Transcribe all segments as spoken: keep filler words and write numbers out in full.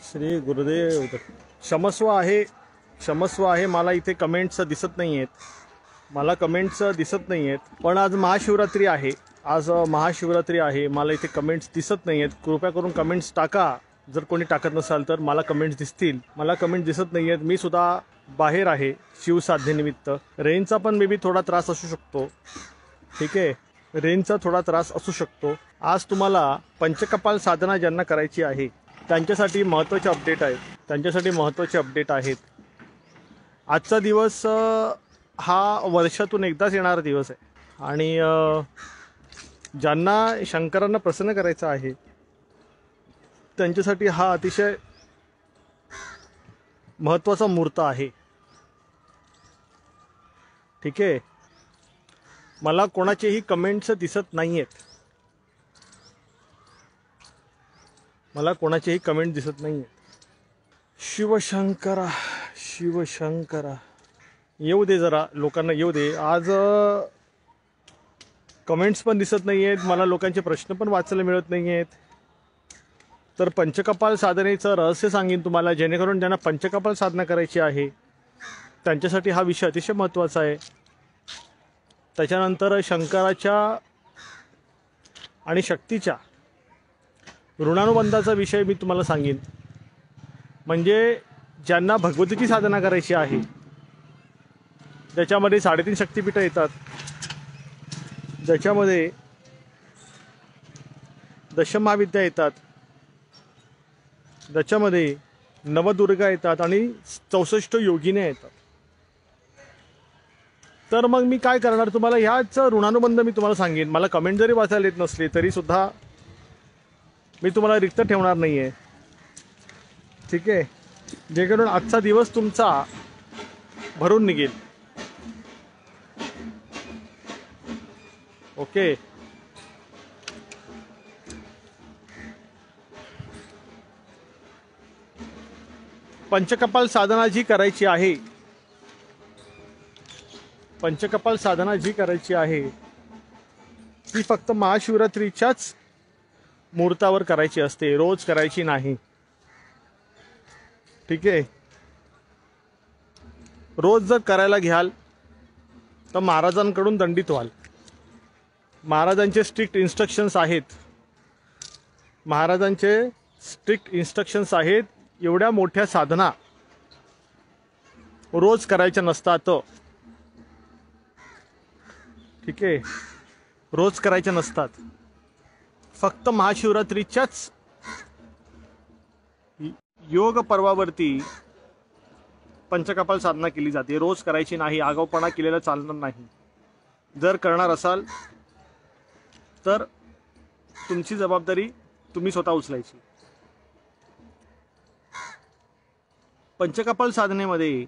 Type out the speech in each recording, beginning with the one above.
श्री गुरुदेव क्षमस्व आहे क्षमस्व आहे मला इथे कमेंट्स दिसत नाही आहेत मला कमेंट्स दिसत नाही आहेत पण आज महाशिवरात्री आहे आज महाशिवरात्री आहे मला इथे कमेंट्स दिसत नाही आहेत कृपया करून कमेंट्स टाका जर कोणी टाकत नसाल तर मला कमेंट्स दिसतील मला कमेंट दिसत नाही आहेत मी सुद्धा बाहेर आहे शिवसाधनेनिमित्त रेंजचा पण मे बी थोडा त्रास असू शकतो ठीक आहे रेंजचा थोडा त्रास असू शकतो आज तुम्हाला पंचकपाल साधना ज्यांना करायची आहे त्यांच्यासाठी महत्त्वाचे अपडेट आहेत त्यांच्यासाठी महत्त्वाचे अपडेट आहेत आजचा दिवस हा वर्षातून एकदाच येणारा दिवस आहे आणि ज्यांना शंकरांना प्रसन्न करायचं आहे त्यांच्यासाठी हा अतिशय महत्त्वाचा मुहूर्त आहे ठीक आहे मला कोणाचेही कमेंट्स दिसत नाही आहेत मला कोणाचेही कमेंट दिसत नाही आहेत शिवशंकरा शिवशंकरा येऊ दे जरा लोकांना येऊ दे आज कमेंट्स पण दिसत नाही आहेत मला लोकांचे प्रश्न पण वाचायला मिळत नाही आहेत तर पंचकपाल साधनेचं रहस्य सांगेन तुम्हाला जेणेकरून ज्यांना पंचकपाल साधना करायची आहे त्यांच्यासाठी हा विषय अतिशय महत्त्वाचा आहे त्याच्यानंतर शंकराच्या आणि शक्तीच्या ऋणानुबंधाचा विषय मी तुम्हाला सांगेन म्हणजे ज्यांना भगवतीची साधना करायची आहे ज्याच्यामध्ये साडेतीन शक्तिपीठं येतात ज्याच्यामध्ये दशमहाविद्या येतात ज्याच्यामध्ये नवदुर्गा येतात आणि चौसष्ट योगिन्या येतात तर मग मी काय करणार तुम्हाला ह्याच ऋणानुबंध मी तुम्हाला सांगेन मला कमेंट जरी वाचायला येत नसली तरी सुद्धा मी तुम्हाला रिक्त ठेवणार नाही आहे ठीक आहे जेणेकरून आजचा दिवस तुमचा भरून निघेल ओके पंचकपाल साधना जी करायची आहे पंचकपाल साधना जी करायची आहे ती फक्त महाशिवरात्रीच्याच मुहूर्तावर करायची असते रोज करायची नाही ठीक आहे रोज जर करायला घ्याल तर महाराजांकडून दंडित व्हाल महाराजांचे स्ट्रिक्ट इन्स्ट्रक्शन्स आहेत महाराजांचे स्ट्रिक्ट इन्स्ट्रक्शन्स आहेत एवढ्या मोठ्या साधना रोज करायच्या नसतात ठीक आहे रोज करायच्या नसतात फक्त महाशिवरात्रीच्याच योग पर्वावरती पंचकपाल साधना केली जाते रोज करायची नाही आगाऊपणा केलेला चालणार नाही जर करणार असाल तर तुमची जबाबदारी तुम्ही स्वतः उचलायची पंचकपाल साधनेमध्ये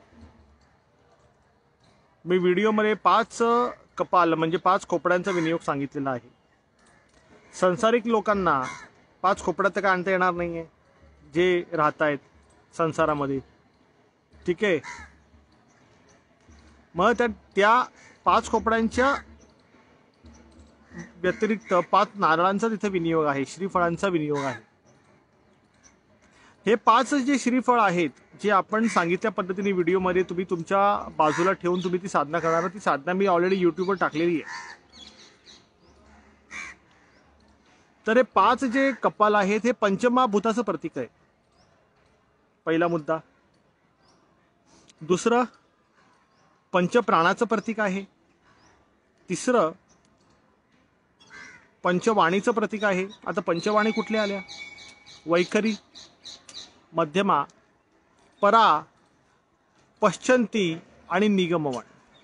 मी व्हिडिओमध्ये पाच कपाल म्हणजे पाच खोपड्यांचा विनियोग सांगितलेला आहे संसारिक लोकांना पाच खोपड्यात तर काय आणता येणार नाही आहे जे राहत आहेत संसारामध्ये ठीक आहे मग त्या त्या पाच खोपड्यांच्या व्यतिरिक्त पाच नारळांचा तिथे विनियोग आहे श्रीफळांचा विनियोग आहे हे पाच जे श्रीफळ आहेत जे आपण सांगितल्या पद्धतीने व्हिडिओमध्ये तुम्ही तुमच्या बाजूला ठेवून तुम्ही ती साधना करणार ती साधना मी ऑलरेडी यूट्यूबवर टाकलेली आहे तर हे पाच जे कपाल आहेत हे पंचमहाभूताचं प्रतीक आहे पहिला मुद्दा दुसरं पंचप्राणाचं प्रतीक आहे तिसरं पंचवाणीचं प्रतीक आहे आता पंचवाणी कुठल्या आल्या वैखरी मध्यमा परा पश्चंती आणि निगमवण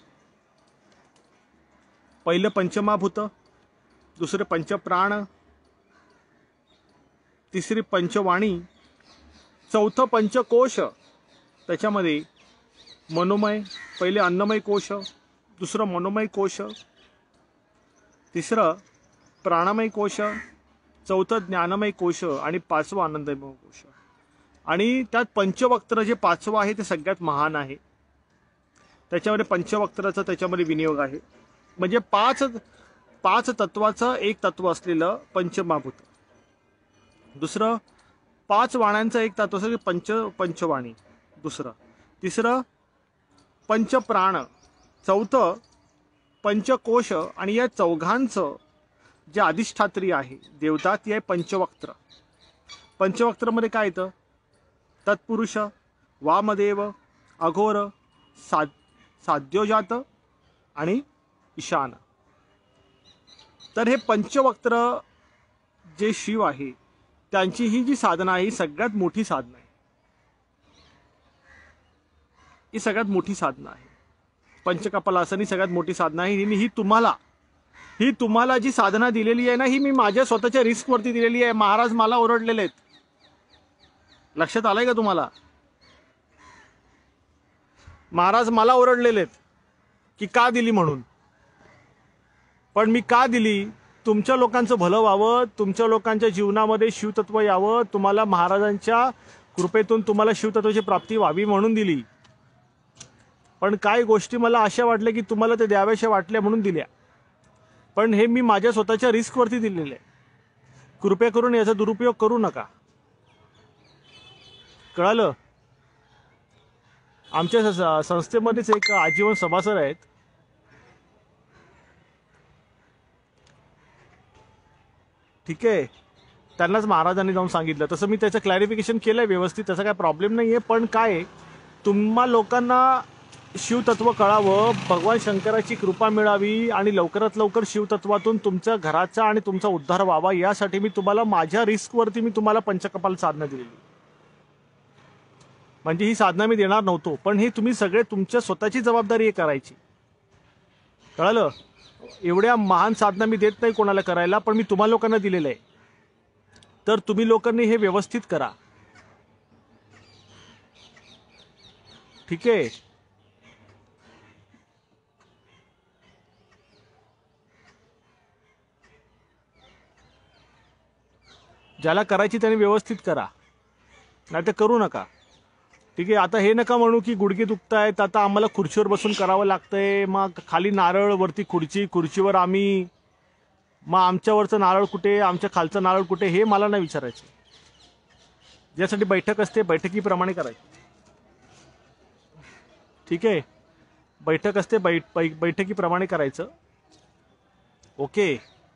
पहिलं पंचमहाभूत दुसरं पंचप्राण तिसरी पंचवाणी चौथं पंचकोश त्याच्यामध्ये मनोमय पहिले अन्नमय कोश दुसरं मनोमय कोश तिसरं प्राणमय कोश चौथं ज्ञानमय कोश आणि पाचवं आनंदमय कोश आणि त्यात पंचवक्त्र जे पाचवं आहे ते सगळ्यात महान आहे त्याच्यामध्ये पंचवक्त्राचा त्याच्यामध्ये विनियोग आहे म्हणजे पाच पाच तत्वाचं एक तत्व असलेलं पंचमहाभूत दुसरं पाच वाण्यांचं एक तत्व असं की पंच पंचवाणी, दुसरं. तिसरं पंचप्राण, चौथं पंचकोश, आणि या चौघांचं जे अधिष्ठात्री आहे देवता ती आहे पंचवक्त्र. पंचवक्त्रमध्ये काय येतं? तत्पुरुष, वामदेव, अघोर, सा साध्योजात आणि ईशान. तर हे पंचवक्त्र जे शिव आहे त्यांची ही जी साधना आहे ही सगळ्यात मोठी साधना आहे. ही सगळ्यात मोठी साधना आहे. पंचकपालासन सगळ्यात मोठी साधना आहे. ही तुम्हाला ही तुम्हाला जी साधना दिलेली आहे ना, ही मी माझ्या स्वतःच्या रिस्क वरती दिलेली आहे. महाराज मला ओरडलेले आहेत. लक्षात आलंय का तुम्हाला? महाराज मला ओरडलेले आहेत की का दिली म्हणून. पण मी का दिली? तुमच्या लोकांचं भलं व्हावं, तुमच्या लोकांच्या जीवनामध्ये शिवतत्व यावं, तुम्हाला महाराजांच्या कृपेतून तुम्हाला शिवतत्वाची प्राप्ती व्हावी म्हणून दिली. पण काही गोष्टी मला अशा वाटल्या की तुम्हाला ते द्याव्याशा वाटल्या म्हणून दिल्या. पण हे मी माझ्या स्वतःच्या रिस्क वरती दिलेले आहे. कृपया करून याचा दुरुपयोग करू नका. कळालं? आमच्या संस्थेमध्येच एक आजीवन सभासद आहेत. ठीक आहे, त्यांनाच महाराजांनी जाऊन सांगितलं. तसं मी त्याचं क्लॅरिफिकेशन केलंय व्यवस्थित, त्याचा काय प्रॉब्लेम नाहीये. पण काय तुम्हा लोकांना शिवतत्व कळावं, भगवान शंकराची कृपा मिळावी आणि लवकरात लवकर शिवतत्वातून तुमच्या घराचा आणि तुमचा उद्धार व्हावा, यासाठी मी तुम्हाला माझ्या रिस्कवरती मी तुम्हाला पंचकपाल साधना दिलेली. म्हणजे ही साधना मी देणार नव्हतो, पण हे तुम्ही सगळे तुमच्या स्वतःची जबाबदारी आहे करायची. कळलं? एवढ्या महान साधना मी देत नाही कोणाला करायला, पण मी तुम्हा लोकांना दिलेलं आहे. तर तुम्ही लोकांनी हे व्यवस्थित करा. ठीक आहे? ज्याला करायची त्याने व्यवस्थित करा, नाही तर करू नका. ठीक आहे? आता हे नका म्हणू की गुडघे दुखतायत, आता आम्हाला खुर्चीवर बसून करावं लागतंय, मग खाली नारळ वरती खुर्ची, खुर्चीवर आम्ही, मग आमच्यावरचं नारळ कुठे, आमच्या खालचं नारळ कुठे, हे मला नाही विचारायचं. ज्यासाठी बैठक असते बैठकीप्रमाणे करायची. ठीक आहे? बैठक असते बैठ बैठकीप्रमाणे करायचं. ओके?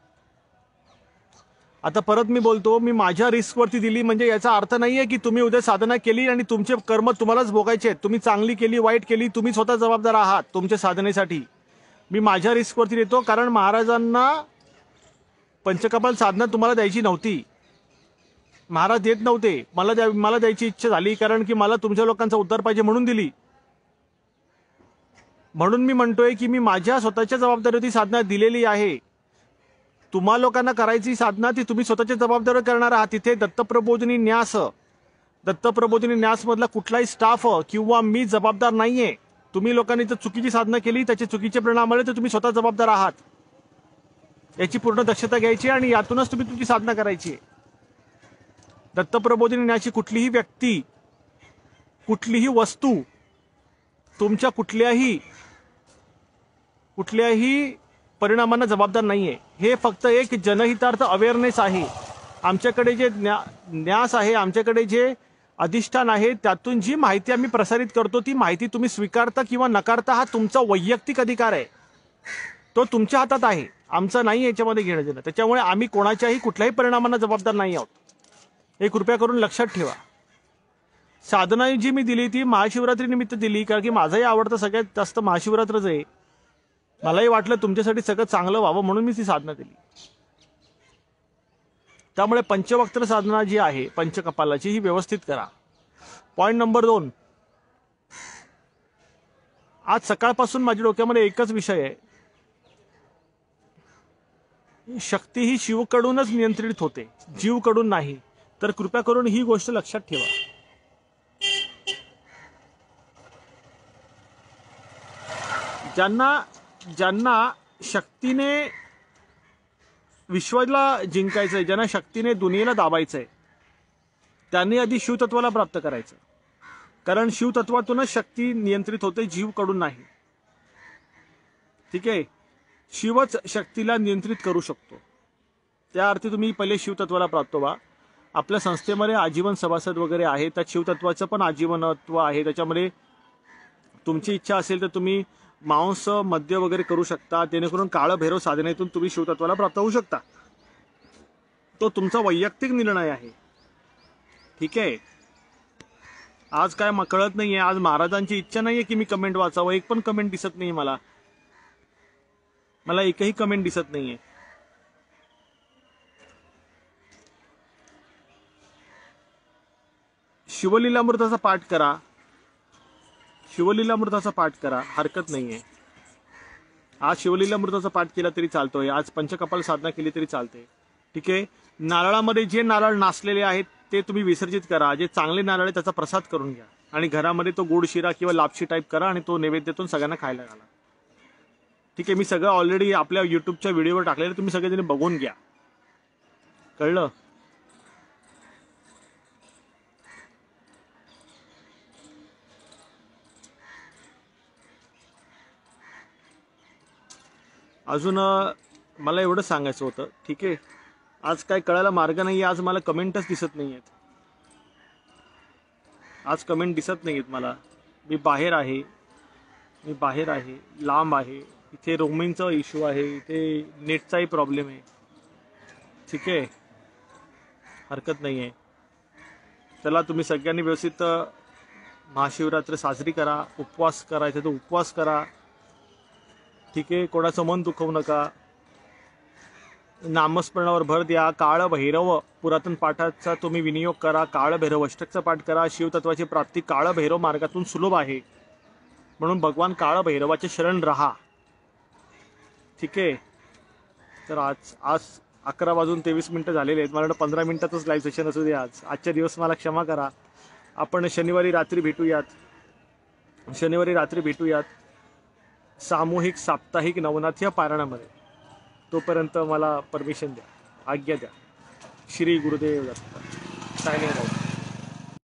आता परत मी बोलतो, मी माझ्या रिस्कवरती दिली म्हणजे याचा अर्थ नाहीये की तुम्ही उद्या साधना केली आणि तुमचे कर्म तुम्हालाच भोगायचे आहेत. तुम्ही चांगली केली वाईट केली तुम्ही स्वतः जबाबदार आहात तुमच्या साधनेसाठी. मी माझ्या रिस्कवरती देतो, कारण महाराजांना पंचकपाल साधना तुम्हाला द्यायची नव्हती. महाराज देत नव्हते, मला द्या मला द्यायची इच्छा झाली, कारण की मला तुमच्या लोकांचा उद्धार पाहिजे म्हणून दिली. म्हणून मी म्हणतोय की मी माझ्या स्वतःच्या जबाबदारीवरती साधना दिलेली आहे. तुम्हा लोकांना करायची साधना ती तुम्ही स्वतःच्या जबाबदारीवर करणार आहात. तिथे दत्तप्रबोधिनी न्यास दत्तप्रबोधिनी न्यास मधला कुठलाही स्टाफ किंवा मी जबाबदार नाहीये. तुम्ही लोकांनी जर चुकीची साधना केली त्याचे चुकीचे परिणाम आले तर तुम्ही स्वतः जबाबदार आहात. याची पूर्ण दक्षता घ्यायची आणि यातूनच तुम्ही तुमची साधना करायची. दत्तप्रबोधिनी न्यासची कुठलीही व्यक्ती कुठलीही वस्तू तुमच्या कुठल्याही कुठल्याही परिणामांना जबाबदार नाहीये. हे फक्त एक जनहितार्थ अवेअरनेस आहे. आमच्याकडे जे न्या न्यास आहे, आमच्याकडे जे अधिष्ठान आहे, त्यातून जी माहिती आम्ही प्रसारित करतो ती माहिती तुम्ही स्वीकारता किंवा नकारता हा तुमचा वैयक्तिक अधिकार आहे. तो तुमच्या हातात आहे, आमचा नाही याच्यामध्ये घेणं देणं. त्याच्यामुळे आम्ही कोणाच्याही कुठल्याही परिणामांना जबाबदार नाही आहोत. हे कृपया करून लक्षात ठेवा. साधना जी मी दिली ती महाशिवरात्री निमित्त दिली, कारण की माझंही आवडतं सगळ्यात जास्त महाशिवरात्रच आहे. मलाही वाटलं तुमच्यासाठी सगळं चांगलं व्हावं म्हणून मी ती साधना दिली. त्यामुळे पंचवक्त्र साधना जी आहे पंचकपालाची ही व्यवस्थित करा. पॉइंट नंबर दोन, आज सकाळपासून माझ्या डोक्यामध्ये एकच विषय आहे. शक्ती ही शिवकडूनच नियंत्रित होते, जीवकडून नाही. तर कृपया करून ही गोष्ट लक्षात ठेवा. ज्यांना ज्यांना शक्तीने विश्वाला जिंकायचंय, ज्यांना शक्तीने दुनियेला दाबायचंय, त्यांनी आधी शिवतत्वाला प्राप्त करायचं. कारण शिवतत्वातूनच शक्ती नियंत्रित होते, जीवकडून नाही. ठीक आहे? शिवच शक्तीला नियंत्रित करू शकतो. त्या अर्थी तुम्ही पहिले शिवतत्वाला प्राप्त व्हा आपल्या संस्थेमध्ये आजीवन सभासद वगैरे आहे, त्यात शिवतत्वाचं पण आजीवनत्व आहे. त्याच्यामध्ये तुमची इच्छा असेल तर तुम्ही मांस मद्य वगैरे करू शकता, जेणेकरून काळभैरव साधनेतून तुम्ही शिवतत्वाला प्राप्त होऊ शकता. तो तुमचा वैयक्तिक निर्णय आहे. ठीक आहे. आज काय म कळत नाहीये, आज महाराजांची इच्छा नाहीये की मी कमेंट वाचावं. एक पण कमेंट दिसत नाही मला मला एकही कमेंट दिसत नाहीये. शिवलीलामृताचा पाठ करा, शिवलीलामृताचा पाठ करा, हरकत नाहीये. आज शिवलीलामृताचा पाठ केला तरी चालतोय, आज पंचकपाल साधना केली तरी चालते. ठीक आहे. नारळामध्ये जे नारळ नासलेले आहेत ते तुम्ही विसर्जित करा, जे चांगले नारळ आहेत त्याचा प्रसाद करून घ्या आणि घरामध्ये तो गोड शिरा किंवा लापशी टाईप करा आणि तो नैवेद्यातून सगळ्यांना खायला घाला. ठीक आहे. मी सगळं ऑलरेडी आपल्या युट्यूबच्या व्हिडिओवर टाकलेलं, तुम्ही सगळेजण बघून घ्या. कळलं? अजून मला एवढं सांगायचं होतं. ठीक आहे. आज काय कळायला मार्ग नाही, आज मला कमेंटच दिसत नाही आहेत. आज कमेंट दिसत नाही आहेत मला. मी बाहेर आहे, मी बाहेर आहे, लांब आहे. इथे रोमिंगचा इश्यू आहे, इथे नेटचाही प्रॉब्लेम आहे. ठीक आहे. हरकत नाही आहे. चला, तुम्ही सगळ्यांनी व्यवस्थित महाशिवरात्र साजरी करा. उपवास करायचा तर उपवास करा. ठीक आहे. कोणाचं मन दुखवू नका. नामस्मरणावर भर द्या. काळभैरव पुरातन पाठाचा तुम्ही विनियोग करा. काळभैरव अष्टकचा पाठ करा. शिवतत्वाची प्राप्ती काळभैरव मार्गातून सुलभ आहे, म्हणून भगवान काळभैरवाचे शरण राहा. ठीक आहे. तर आज आज अकरा वाजून तेवीस मिनिटं झालेले आहेत. मला वाटतं पंधरा मिनिटातच लाईव्ह सेशन असू दे आज. आजच्या दिवस मला क्षमा करा. आपण शनिवारी रात्री भेटूयात. शनिवारी रात्री भेटूयात सामूहिक साप्ताहिक नवनाथ या पारायणामध्ये. तोपर्यंत मला परमिशन द्या, आज्ञा द्या. श्री गुरुदेव दत्त. Signing out.